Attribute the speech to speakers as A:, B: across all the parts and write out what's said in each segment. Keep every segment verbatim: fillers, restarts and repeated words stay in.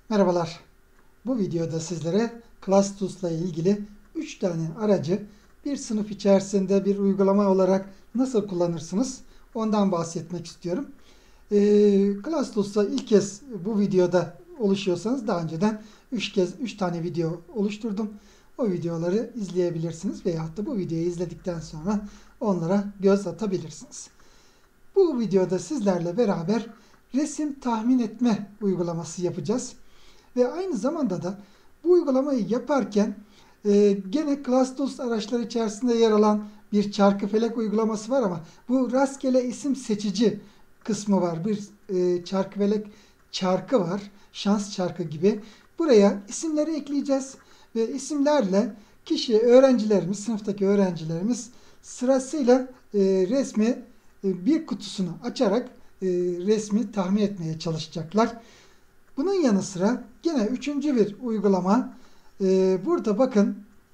A: Merhabalar. Bu videoda sizlere ClassTools ile ilgili üç tane aracı bir sınıf içerisinde bir uygulama olarak nasıl kullanırsınız ondan bahsetmek istiyorum. Ee, ClassTools'la ilk kez bu videoda oluşuyorsanız daha önceden üç kez üç tane video oluşturdum. O videoları izleyebilirsiniz veyahut da bu videoyu izledikten sonra onlara göz atabilirsiniz. Bu videoda sizlerle beraber resim tahmin etme uygulaması yapacağız. Ve aynı zamanda da bu uygulamayı yaparken e, gene ClassTools araçları içerisinde yer alan bir çarkıfelek uygulaması var ama bu rastgele isim seçici kısmı var. Bir e, çarkıfelek çarkı var. Şans çarkı gibi. Buraya isimleri ekleyeceğiz ve isimlerle kişi, öğrencilerimiz, sınıftaki öğrencilerimiz sırasıyla e, resmi e, bir kutusunu açarak e, resmi tahmin etmeye çalışacaklar. Bunun yanı sıra yine üçüncü bir uygulama. Ee, burada bakın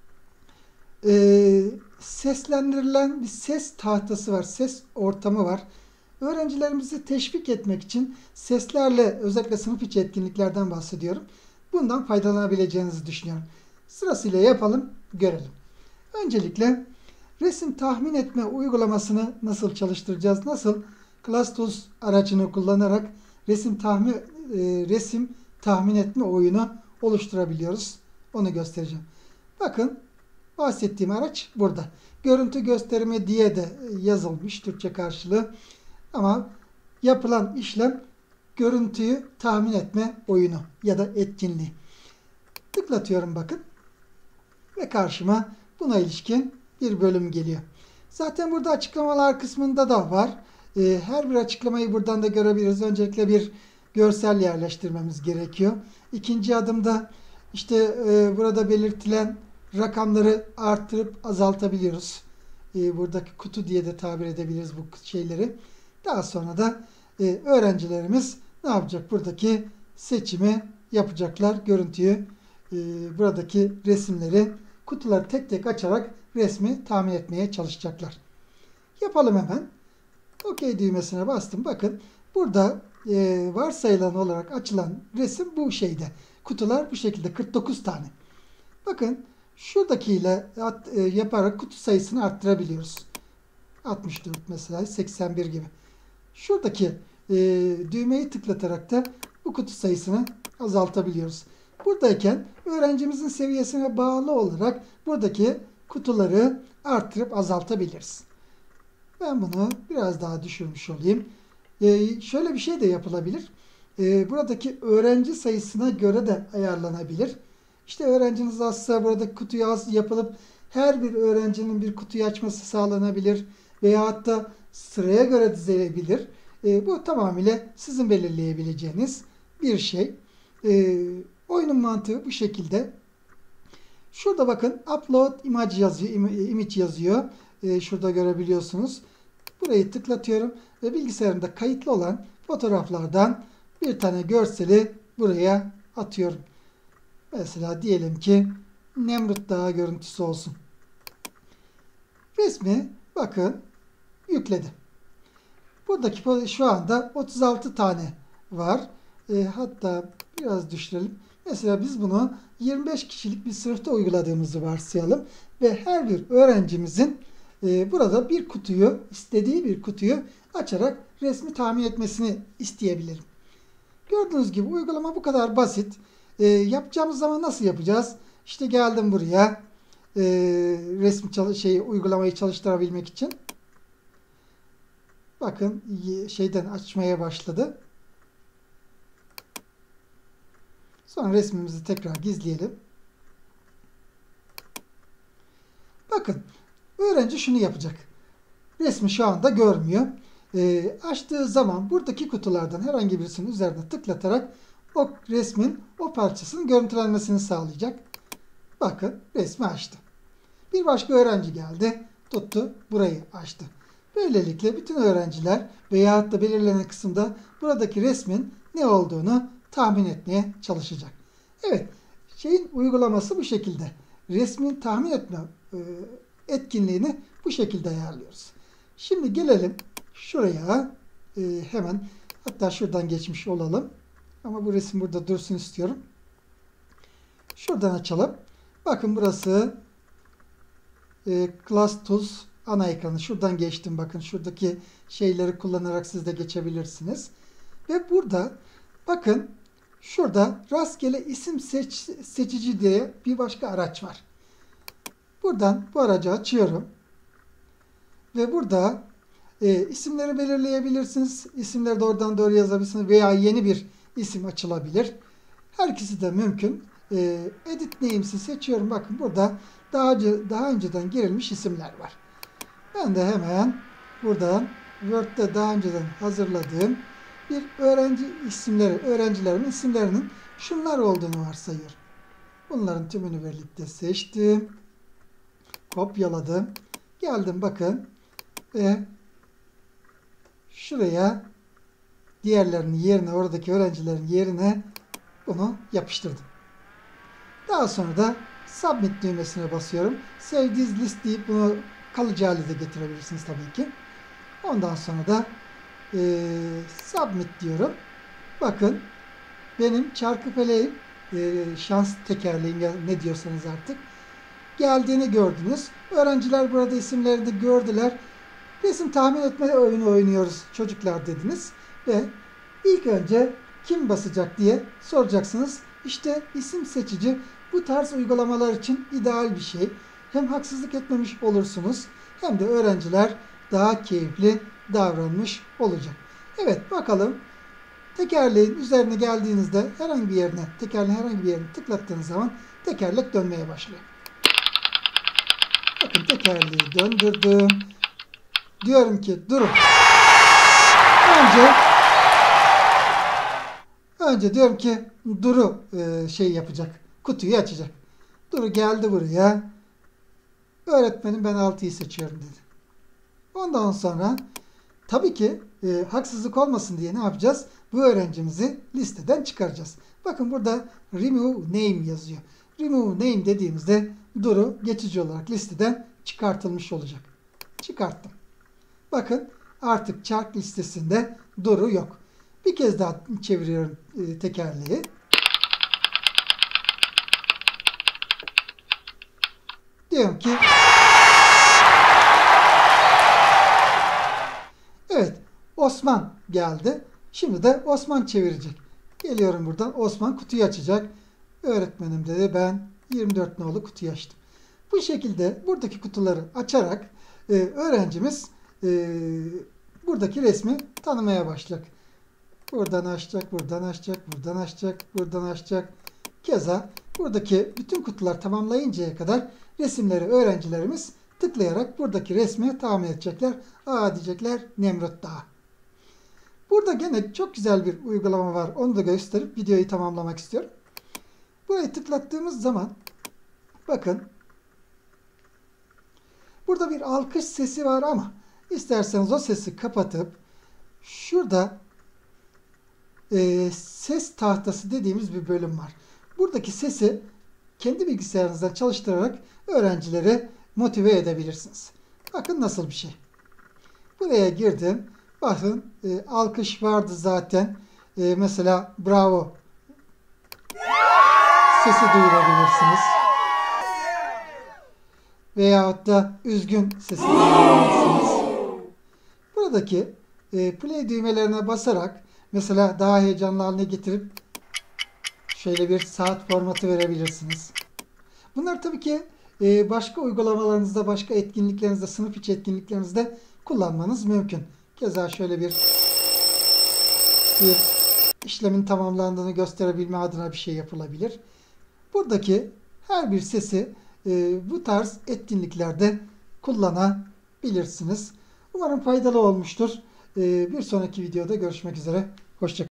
A: e, seslendirilen bir ses tahtası var. Ses ortamı var. Öğrencilerimizi teşvik etmek için seslerle, özellikle sınıf içi etkinliklerden bahsediyorum. Bundan faydalanabileceğinizi düşünüyorum. Sırasıyla yapalım, görelim. Öncelikle resim tahmin etme uygulamasını nasıl çalıştıracağız? Nasıl ClassTools aracını kullanarak resim tahmin e, resim tahmin etme oyunu oluşturabiliyoruz. Onu göstereceğim. Bakın bahsettiğim araç burada. Görüntü gösterme diye de yazılmış Türkçe karşılığı. Ama yapılan işlem görüntüyü tahmin etme oyunu ya da etkinliği. Tıklatıyorum bakın. Ve karşıma buna ilişkin bir bölüm geliyor. Zaten burada açıklamalar kısmında da var. Her bir açıklamayı buradan da görebiliriz. Öncelikle bir görsel yerleştirmemiz gerekiyor. İkinci adımda işte e, burada belirtilen rakamları arttırıp azaltabiliyoruz. E, buradaki kutu diye de tabir edebiliriz bu şeyleri. Daha sonra da e, öğrencilerimiz ne yapacak? Buradaki seçimi yapacaklar. Görüntüyü, e, buradaki resimleri, kutuları tek tek açarak resmi tahmin etmeye çalışacaklar. Yapalım hemen. OK düğmesine bastım. Bakın burada e, varsayılan olarak açılan resim bu şeyde. Kutular bu şekilde kırk dokuz tane. Bakın şuradakiyle at, e, yaparak kutu sayısını arttırabiliyoruz. altmış dört mesela, seksen bir gibi. Şuradaki e, düğmeyi tıklatarak da bu kutu sayısını azaltabiliyoruz. Buradayken öğrencimizin seviyesine bağlı olarak buradaki kutuları arttırıp azaltabiliriz. Ben bunu biraz daha düşürmüş olayım. Ee, şöyle bir şey de yapılabilir. Ee, buradaki öğrenci sayısına göre de ayarlanabilir. İşte öğrenciniz azsa buradaki kutuyu az yapılıp her bir öğrencinin bir kutuyu açması sağlanabilir. Veya hatta sıraya göre dizilebilir. Ee, bu tamamıyla sizin belirleyebileceğiniz bir şey. Ee, oyunun mantığı bu şekilde. Şurada bakın upload image yazıyor. image yazıyor. Ee, şurada görebiliyorsunuz. Burayı tıklatıyorum ve bilgisayarımda kayıtlı olan fotoğraflardan bir tane görseli buraya atıyorum. Mesela diyelim ki Nemrut Dağı görüntüsü olsun. Resmi bakın yükledi. Buradaki şu anda otuz altı tane var. E, hatta biraz düşürelim. Mesela biz bunu yirmi beş kişilik bir sınıfta uyguladığımızı varsayalım ve her bir öğrencimizin e, burada bir kutuyu, istediği bir kutuyu açarak resmi tahmin etmesini isteyebilirim. Gördüğünüz gibi uygulama bu kadar basit. E, yapacağımız zaman nasıl yapacağız? İşte geldim buraya e, resmi çalış şey uygulamayı çalıştırabilmek için. Bakın şeyden açmaya başladı. Sonra resmimizi tekrar gizleyelim. Bakın öğrenci şunu yapacak. Resmi şu anda görmüyor. E, açtığı zaman buradaki kutulardan herhangi birisinin üzerine tıklatarak o resmin o parçasının görüntülenmesini sağlayacak. Bakın resmi açtı. Bir başka öğrenci geldi. Tuttu. Burayı açtı. Böylelikle bütün öğrenciler veyahut da belirlenen kısımda buradaki resmin ne olduğunu tahmin etmeye çalışacak. Evet. Şeyin uygulaması bu şekilde. Resmin tahmin etme e, etkinliğini bu şekilde ayarlıyoruz. Şimdi gelelim şuraya e, hemen, hatta şuradan geçmiş olalım. Ama bu resim burada dursun istiyorum. Şuradan açalım. Bakın burası e, Class Tools ana ekranı. Şuradan geçtim. Bakın şuradaki şeyleri kullanarak siz de geçebilirsiniz. Ve burada bakın şurada rastgele isim seç, seçici diye bir başka araç var. Buradan bu aracı açıyorum. Ve burada e, isimleri belirleyebilirsiniz. İsimleri de oradan doğru yazabilirsiniz. Veya yeni bir isim açılabilir. Her ikisi de mümkün. E, Edit Names'i seçiyorum. Bakın burada daha, önce, daha önceden girilmiş isimler var. Ben de hemen buradan Word'de daha önceden hazırladığım bir öğrenci isimleri, öğrencilerimin isimlerinin şunlar olduğunu varsayıyorum. Bunların tümünü birlikte seçtim. Kopyaladım. Geldim bakın. Ve şuraya diğerlerinin yerine, oradaki öğrencilerin yerine bunu yapıştırdım. Daha sonra da Submit düğmesine basıyorum. Save this list deyip bunu kalıcı hale de getirebilirsiniz tabii ki. Ondan sonra da e, Submit diyorum. Bakın benim Çarkıfeleğim, e, şans tekerleğim ya ne diyorsanız artık geldiğini gördünüz. Öğrenciler burada isimlerini gördüler. Resim tahmin etme oyunu oynuyoruz çocuklar dediniz. Ve ilk önce kim basacak diye soracaksınız. İşte isim seçici bu tarz uygulamalar için ideal bir şey. Hem haksızlık etmemiş olursunuz hem de öğrenciler daha keyifli davranmış olacak. Evet bakalım. Tekerleğin üzerine geldiğinizde herhangi bir yerine, tekerleğin herhangi bir yerine tıklattığınız zaman tekerlek dönmeye başlıyor. Bakın tekerleği döndürdüm. Diyorum ki durun. Önce önce diyorum ki Duru e, şey yapacak. Kutuyu açacak. Duru geldi buraya. Öğretmenim ben altıyı seçiyorum dedi. Ondan sonra tabii ki e, haksızlık olmasın diye ne yapacağız? Bu öğrencimizi listeden çıkaracağız. Bakın burada Remove Name yazıyor. Remove Name dediğimizde Duru geçici olarak listeden çıkartılmış olacak. Çıkarttım. Bakın artık çark listesinde Duru yok. Bir kez daha çeviriyorum e, tekerleği. Diyorum ki evet Osman geldi. Şimdi de Osman çevirecek. Geliyorum buradan. Osman kutuyu açacak. Öğretmenim dedi ben yirmi dört nolu kutuyu açtım. Bu şekilde buradaki kutuları açarak e, öğrencimiz e, buradaki resmi tanımaya başlayacak. Buradan açacak, buradan açacak, buradan açacak, buradan açacak. Keza buradaki bütün kutular tamamlayıncaya kadar resimleri öğrencilerimiz tıklayarak buradaki resmi tahmin edecekler. Aa diyecekler Nemrut Dağı. Burada gene çok güzel bir uygulama var. Onu da gösterip videoyu tamamlamak istiyorum. Burayı tıklattığımız zaman bakın burada bir alkış sesi var ama isterseniz o sesi kapatıp şurada e, ses tahtası dediğimiz bir bölüm var. Buradaki sesi kendi bilgisayarınızdan çalıştırarak öğrencileri motive edebilirsiniz. Bakın nasıl bir şey. Buraya girdim. Bakın e, alkış vardı zaten. E, mesela bravo sesi duyurabilirsiniz. Veyahut da üzgün sesi duyurabilirsiniz. Buradaki e, play düğmelerine basarak mesela daha heyecanlı haline getirip şöyle bir saat formatı verebilirsiniz. Bunlar tabii ki e, başka uygulamalarınızda, başka etkinliklerinizde, sınıf içi etkinliklerinizde kullanmanız mümkün. Keza şöyle bir bir işlemin tamamlandığını gösterebilme adına bir şey yapılabilir. Buradaki her bir sesi e, bu tarz etkinliklerde kullanabilirsiniz. Umarım faydalı olmuştur. E, bir sonraki videoda görüşmek üzere. Hoşça kalın.